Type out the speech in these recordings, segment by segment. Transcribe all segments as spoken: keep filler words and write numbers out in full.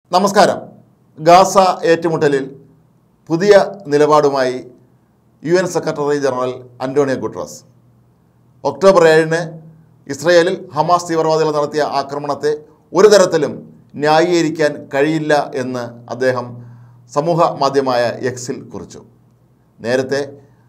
നമസ്കാരം. ഗാസ ഏറ്റുമുട്ടലിൽ പുതിയ നിലപാടുമായി U N secretary general Antonio Guterres October ഏഴിന് ഇസ്രയേലിൽ ഹമാസ് തീവ്രവാദികൾ നടത്തിയ ആക്രമണത്തെ ഒരു തരത്തിലും ന്യായീകരിക്കാൻ കഴിയില്ല എന്ന് അദ്ദേഹം സമൂഹ മാധ്യമമായ എക്സിൽ കുറിച്ചു. നേരത്തെ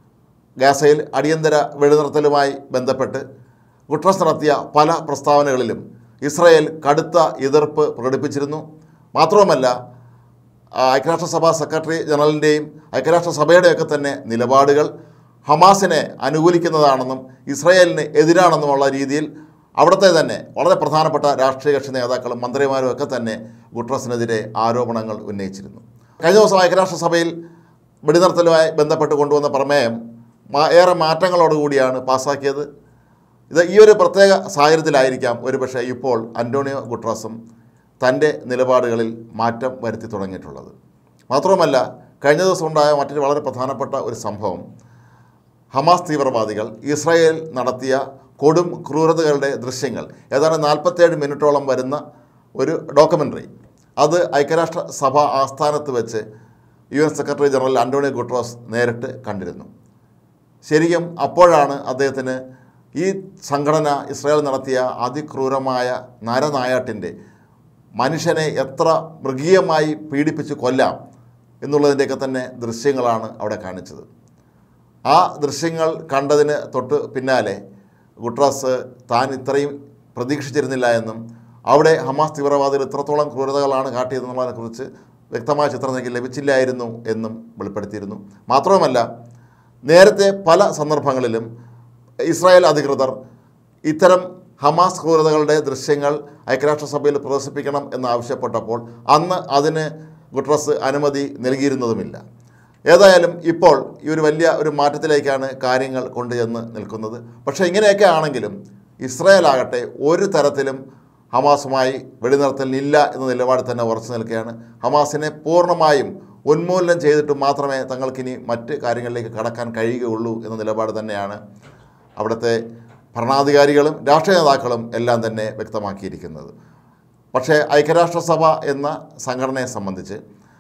ഗാസയിൽ അടിയന്തര വെടിനിർത്തലുമായി ബന്ധപ്പെട്ട് ഗുട്ടറസ് നടത്തിയ പല പ്രസ്താവനകളിലും ഇസ്രയേൽ കടുത്ത എതിർപ്പ് പ്രകടിപ്പിച്ചിരുന്നു. മാത്രവുമല്ല, ഐക്യരാഷ്ട്രസഭ സെക്രട്ടറി ജനറലിൻ്റെയും ഐക്യരാഷ്ട്രസഭയുടെയൊക്കെ തന്നെ നിലപാടുകൾ ഹമാസിനെ അനുകൂലിക്കുന്നതാണെന്നും ഇസ്രയേലിന് എതിരാണെന്നുമുള്ള രീതിയിൽ അവിടുത്തെ തന്നെ വളരെ പ്രധാനപ്പെട്ട രാഷ്ട്രീയ കക്ഷി നേതാക്കളും മന്ത്രിമാരും ഒക്കെ തന്നെ ഗുട്ടറസിനെതിരെ ആരോപണങ്ങൾ ഉന്നയിച്ചിരുന്നു. കഴിഞ്ഞ ദിവസം ഐക്യരാഷ്ട്രസഭയിൽ വെടിനിർത്തലുമായി ബന്ധപ്പെട്ട് കൊണ്ടുവന്ന പ്രമേയം ഏറെ മാറ്റങ്ങളോടുകൂടിയാണ് പാസ്സാക്കിയത്. ഇത് ഈ ഒരു പ്രത്യേക സാഹചര്യത്തിലായിരിക്കാം ഒരുപക്ഷെ ഇപ്പോൾ അന്റോണിയോ ഗുട്ടറസും തൻ്റെ നിലപാടുകളിൽ മാറ്റം വരുത്തി തുടങ്ങിയിട്ടുള്ളത്. മാത്രവുമല്ല, കഴിഞ്ഞ ദിവസം ഉണ്ടായ മറ്റൊരു വളരെ പ്രധാനപ്പെട്ട ഒരു സംഭവം, ഹമാസ് തീവ്രവാദികൾ ഇസ്രായേൽ നടത്തിയ കൊടും ക്രൂരതകളുടെ ദൃശ്യങ്ങൾ ഏതാണ്ട് നാൽപ്പത്തേഴ് മിനിറ്റോളം വരുന്ന ഒരു ഡോക്യുമെൻ്ററി അത് ഐക്യരാഷ്ട്ര സഭ ആസ്ഥാനത്ത് വെച്ച് U N secretary general Antonio Guterres നേരിട്ട് കണ്ടിരുന്നു. ശരിക്കും അപ്പോഴാണ് അദ്ദേഹത്തിന് ഈ സംഘടന ഇസ്രായേൽ നടത്തിയ അതിക്രൂരമായ നരനായാട്ടിൻ്റെ മനുഷ്യനെ എത്ര മൃഗീയമായി പീഡിപ്പിച്ച് കൊല്ലാം എന്നുള്ളതിൻ്റെയൊക്കെ തന്നെ ദൃശ്യങ്ങളാണ് അവിടെ കാണിച്ചത്. ആ ദൃശ്യങ്ങൾ കണ്ടതിന് തൊട്ട് പിന്നാലെ ഗുട്ടറസ് താൻ ഇത്രയും പ്രതീക്ഷിച്ചിരുന്നില്ല എന്നും അവിടെ ഹമാസ് തീവ്രവാദികൾ ഇത്രത്തോളം ക്രൂരതകളാണ് കാട്ടിയതെന്നുള്ളതിനെക്കുറിച്ച് വ്യക്തമായ ചിത്രം എനിക്ക് ലഭിച്ചില്ലായിരുന്നു എന്നും വെളിപ്പെടുത്തിയിരുന്നു. മാത്രവുമല്ല, നേരത്തെ പല സന്ദർഭങ്ങളിലും ഇസ്രായേൽ അധികൃതർ ഇത്തരം ഹമാസ് ക്രൂരതകളുടെ ദൃശ്യങ്ങൾ ഐക്യരാഷ്ട്രസഭയിൽ പ്രദർശിപ്പിക്കണം എന്നാവശ്യപ്പെട്ടപ്പോൾ അന്ന് അതിന് ഗുട്ടറസ് അനുമതി നൽകിയിരുന്നതുമില്ല. ഏതായാലും ഇപ്പോൾ ഈ ഒരു വലിയ ഒരു മാറ്റത്തിലേക്കാണ് കാര്യങ്ങൾ കൊണ്ടുചെന്ന് നിൽക്കുന്നത്. പക്ഷേ ഇങ്ങനെയൊക്കെ ആണെങ്കിലും ഇസ്രായേൽ ആകട്ടെ ഒരു തരത്തിലും ഹമാസുമായി വെടിനിർത്തലിനില്ല എന്ന നിലപാട് തന്നെ ഉറച്ചു നിൽക്കുകയാണ്. ഹമാസിനെ പൂർണ്ണമായും ഉന്മൂലനം ചെയ്തിട്ട് മാത്രമേ തങ്ങൾക്കിനി മറ്റ് കാര്യങ്ങളിലേക്ക് കടക്കാൻ കഴിയുകയുള്ളൂ എന്ന നിലപാട് തന്നെയാണ് അവിടുത്തെ ഭരണാധികാരികളും രാഷ്ട്രീയ നേതാക്കളും എല്ലാം തന്നെ വ്യക്തമാക്കിയിരിക്കുന്നത്. പക്ഷേ ഐക്യരാഷ്ട്രസഭ എന്ന സംഘടനയെ സംബന്ധിച്ച്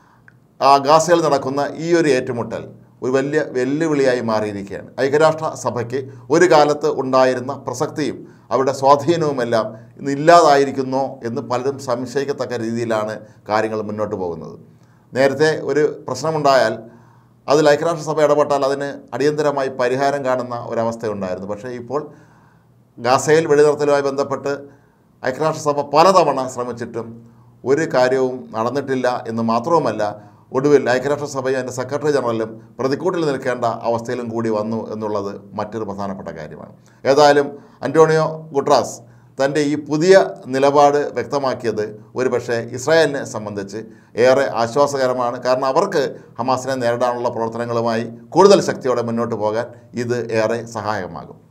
ഗാസയിൽ നടക്കുന്ന ഈ ഒരു ഏറ്റുമുട്ടൽ ഒരു വലിയ വെല്ലുവിളിയായി മാറിയിരിക്കുകയാണ്. ഐക്യരാഷ്ട്ര സഭയ്ക്ക് ഒരു കാലത്ത് ഉണ്ടായിരുന്ന പ്രസക്തിയും അവരുടെ സ്വാധീനവുമെല്ലാം ഇന്ന് ഇല്ലാതായിരിക്കുന്നോ എന്ന് പലരും സംശയിക്കത്തക്ക രീതിയിലാണ് കാര്യങ്ങൾ മുന്നോട്ട് പോകുന്നത്. നേരത്തെ ഒരു പ്രശ്നമുണ്ടായാൽ അതിൽ ഐക്യരാഷ്ട്രസഭ ഇടപെട്ടാൽ അതിന് അടിയന്തരമായി പരിഹാരം കാണുന്ന ഒരവസ്ഥയുണ്ടായിരുന്നു. പക്ഷേ ഇപ്പോൾ ഗാസയിൽ വെടിനിർത്തലുമായി ബന്ധപ്പെട്ട് ഐക്യരാഷ്ട്രസഭ പലതവണ ശ്രമിച്ചിട്ടും ഒരു കാര്യവും നടന്നിട്ടില്ല എന്ന് മാത്രവുമല്ല, ഒടുവിൽ ഐക്യരാഷ്ട്രസഭയും അതിൻ്റെ സെക്രട്ടറി ജനറലും പ്രതിക്കൂട്ടിൽ നിൽക്കേണ്ട അവസ്ഥയിലും കൂടി വന്നു എന്നുള്ളത് മറ്റൊരു പ്രധാനപ്പെട്ട കാര്യമാണ്. ഏതായാലും അന്റോണിയോ ഗുട്ടറസ് തൻ്റെ ഈ പുതിയ നിലപാട് വ്യക്തമാക്കിയത് ഒരുപക്ഷെ ഇസ്രായേലിനെ സംബന്ധിച്ച് ഏറെ ആശ്വാസകരമാണ്. കാരണം അവർക്ക് ഹമാസിനെ നേരിടാനുള്ള പ്രവർത്തനങ്ങളുമായി കൂടുതൽ ശക്തിയോടെ മുന്നോട്ട് പോകാൻ ഇത് ഏറെ സഹായകമാകും.